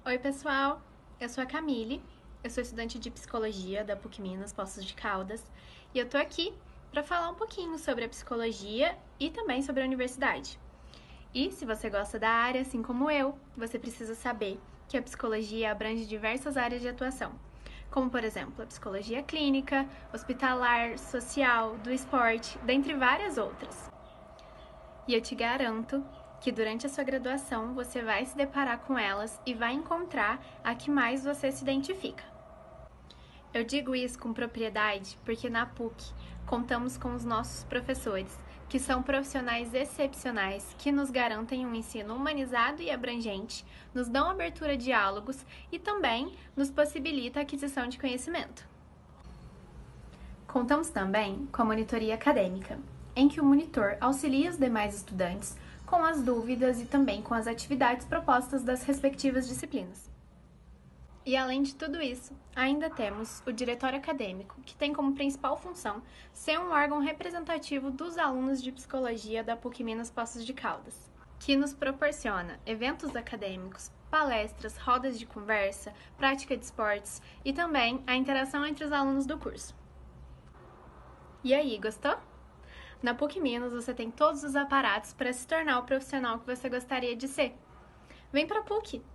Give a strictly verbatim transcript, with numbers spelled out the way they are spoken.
Oi, pessoal! Eu sou a Camille, eu sou estudante de psicologia da PUC Minas, Poços de Caldas, e eu tô aqui para falar um pouquinho sobre a psicologia e também sobre a universidade. E se você gosta da área, assim como eu, você precisa saber que a psicologia abrange diversas áreas de atuação, como por exemplo a psicologia clínica, hospitalar, social, do esporte, dentre várias outras. E eu te garanto que durante a sua graduação você vai se deparar com elas e vai encontrar a que mais você se identifica. Eu digo isso com propriedade porque na PUC contamos com os nossos professores, que são profissionais excepcionais que nos garantem um ensino humanizado e abrangente, nos dão abertura a diálogos e também nos possibilita a aquisição de conhecimento. Contamos também com a monitoria acadêmica, em que o monitor auxilia os demais estudantes com as dúvidas e também com as atividades propostas das respectivas disciplinas. E além de tudo isso, ainda temos o diretório acadêmico, que tem como principal função ser um órgão representativo dos alunos de psicologia da PUC Minas Poços de Caldas, que nos proporciona eventos acadêmicos, palestras, rodas de conversa, prática de esportes e também a interação entre os alunos do curso. E aí, gostou? Na PUC Minas você tem todos os aparatos para se tornar o profissional que você gostaria de ser. Vem para a PUC!